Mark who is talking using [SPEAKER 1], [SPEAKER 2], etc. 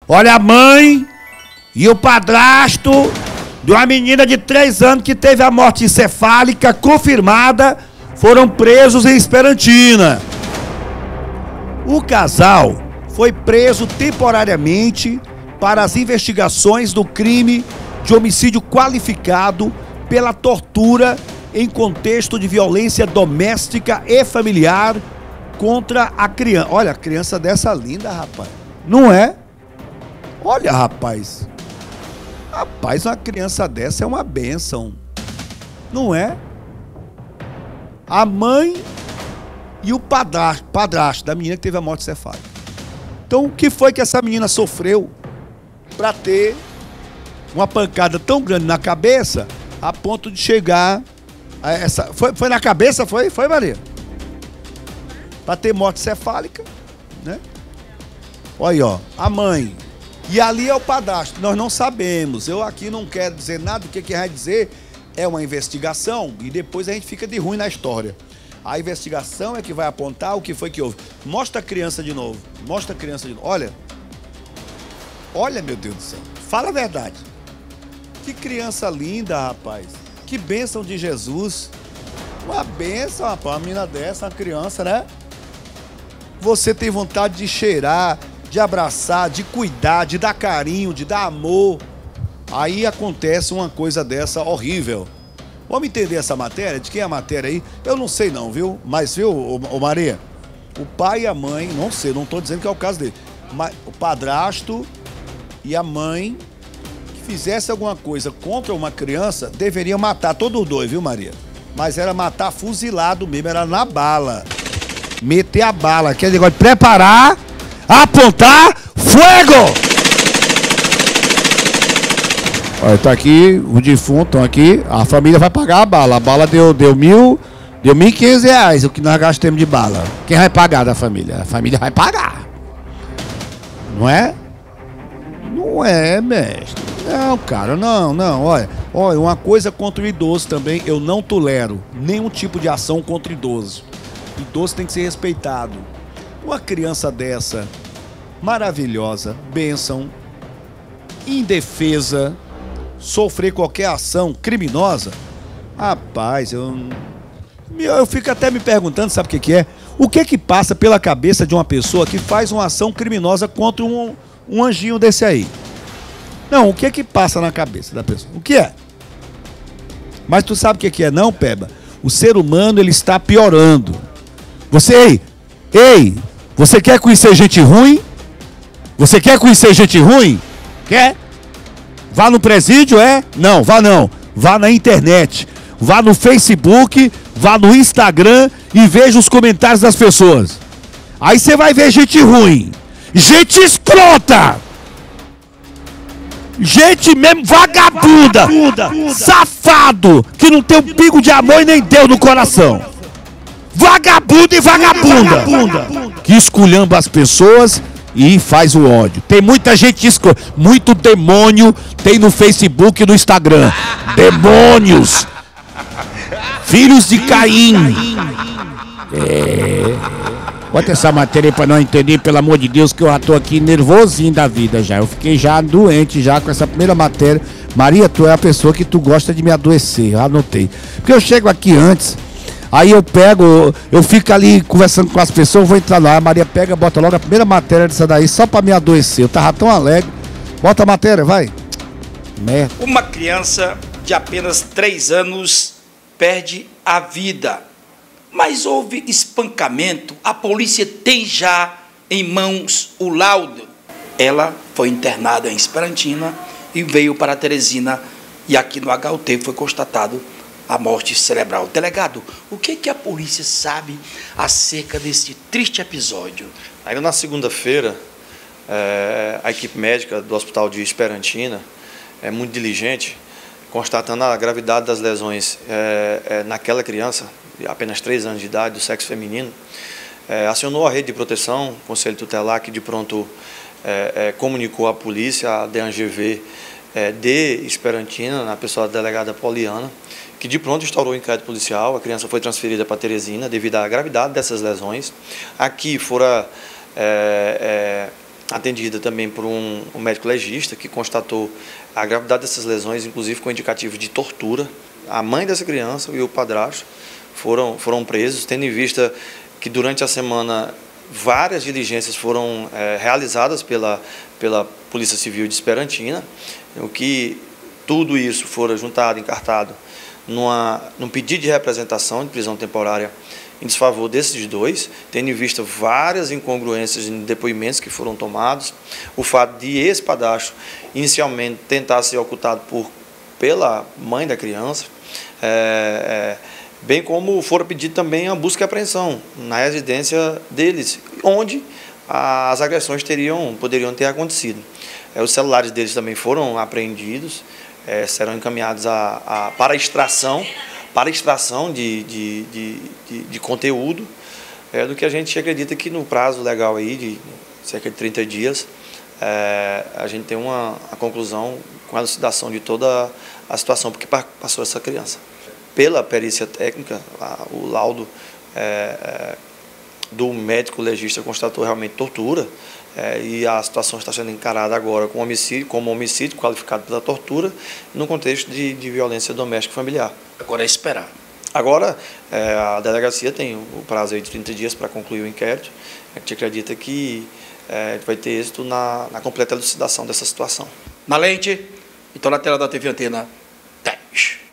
[SPEAKER 1] Olha, a mãe e o padrasto de uma menina de 3 anos que teve a morte encefálica confirmada foram presos em Esperantina. O casal foi preso temporariamente para as investigações do crime de homicídio qualificado pela tortura em contexto de violência doméstica e familiar contra a criança. Olha, a criança dessa linda, rapaz. Não é? Olha, rapaz. Rapaz, uma criança dessa é uma bênção. Não é? A mãe e o padrasto da menina que teve a morte cefálica. Então, o que foi que essa menina sofreu para ter uma pancada tão grande na cabeça a ponto de chegar a essa... Foi na cabeça, foi Maria? Para ter morte cefálica, né? Olha aí, ó, a mãe. E ali é o padrasto. Nós não sabemos. Eu aqui não quero dizer nada. O que vai dizer é uma investigação e depois a gente fica de ruim na história. A investigação é que vai apontar o que foi que houve. Mostra a criança de novo. Mostra a criança de novo. Olha. Olha, meu Deus do céu. Fala a verdade. Que criança linda, rapaz. Que bênção de Jesus. Uma bênção, rapaz. Uma menina dessa, uma criança, né? Você tem vontade de cheirar, de abraçar, de cuidar, de dar carinho, de dar amor. Aí acontece uma coisa dessa horrível. Vamos entender essa matéria? De quem é a matéria aí? Eu não sei não, viu? Mas, viu, ô Maria? O pai e a mãe, não sei, não estou dizendo que é o caso dele. Mas o padrasto e a mãe que fizesse alguma coisa contra uma criança, deveriam matar todos os dois, viu, Maria? Mas era matar fuzilado mesmo, era na bala. Meter a bala, aquele negócio de preparar, apontar, fuego! Olha, tá aqui, o defunto, aqui, a família vai pagar a bala. A bala deu R$1.500, o que nós gastamos de bala. Quem vai pagar da família? A família vai pagar. Não é? Não é, mestre. Não, cara, não, olha, uma coisa contra o idoso também, eu não tolero nenhum tipo de ação contra o idoso. O idoso tem que ser respeitado. Uma criança dessa, maravilhosa, bênção, indefesa, sofrer qualquer ação criminosa, rapaz, eu fico até me perguntando, sabe o que é? O que passa pela cabeça de uma pessoa que faz uma ação criminosa contra um anjinho desse aí? Não, o que passa na cabeça da pessoa? O que é? Mas tu sabe o que é não, Peba? O ser humano, ele está piorando. Você, ei, você quer conhecer gente ruim? Você quer conhecer gente ruim? Quer? Vá no presídio, é? Não, vá não. Vá na internet. Vá no Facebook, vá no Instagram e veja os comentários das pessoas. Aí você vai ver gente ruim. Gente escrota. Gente mesmo vagabunda. Safado. Que não tem um pingo de amor e nem Deus no coração. Vagabundo e vagabunda. Que esculhamba as pessoas e faz o ódio. Tem muita gente, muito demônio tem no Facebook e no Instagram. Demônios. Filhos de Caim. Bota essa matéria aí pra não entender, pelo amor de Deus, que eu já tô aqui nervosinho da vida já. Eu fiquei já doente já com essa primeira matéria. Maria, tu é a pessoa que tu gosta de me adoecer, eu anotei. Porque eu chego aqui antes, aí eu fico ali conversando com as pessoas, vou entrar lá, a Maria pega, bota logo a primeira matéria dessa daí, só pra me adoecer. Eu tava tão alegre. Bota a matéria, vai. Merda.
[SPEAKER 2] Uma criança de apenas 3 anos perde a vida. Mas houve espancamento, a polícia tem já em mãos o laudo. Ela foi internada em Esperantina e veio para Teresina, e aqui no HUT foi constatado a morte cerebral. Delegado, o que a polícia sabe acerca desse triste episódio?
[SPEAKER 3] Ainda na segunda-feira, a equipe médica do Hospital de Esperantina é muito diligente, constatando a gravidade das lesões naquela criança, de apenas 3 anos de idade, do sexo feminino, acionou a rede de proteção, o Conselho Tutelar, que de pronto comunicou à polícia, a DEANGV de Esperantina, na pessoa da delegada Poliana, que de pronto instaurou o inquérito policial. A criança foi transferida para Teresina devido à gravidade dessas lesões. Aqui fora atendida também por um médico legista que constatou a gravidade dessas lesões, inclusive com indicativo de tortura. A mãe dessa criança e o padrasto foram presos, tendo em vista que durante a semana várias diligências foram realizadas pela Polícia Civil de Esperantina, o que tudo isso fora juntado, encartado, num pedido de representação de prisão temporária em desfavor desses dois, tendo em vista várias incongruências em depoimentos que foram tomados, o fato de esse padrasto inicialmente tentar ser ocultado pela mãe da criança, bem como fora pedido também a busca e apreensão na residência deles, onde as agressões poderiam ter acontecido. Os celulares deles também foram apreendidos, serão encaminhados para extração de conteúdo, do que a gente acredita que no prazo legal aí de cerca de 30 dias, a gente tem a conclusão com a elucidação de toda a situação porque passou essa criança. Pela perícia técnica, o laudo do médico legista constatou realmente tortura, e a situação está sendo encarada agora como homicídio qualificado pela tortura, no contexto de violência doméstica e familiar.
[SPEAKER 2] Agora é esperar.
[SPEAKER 3] Agora, a delegacia tem o prazo aí de 30 dias para concluir o inquérito. A gente acredita que vai ter êxito na completa elucidação dessa situação.
[SPEAKER 2] Na lente, então na tela da TV Antena 10.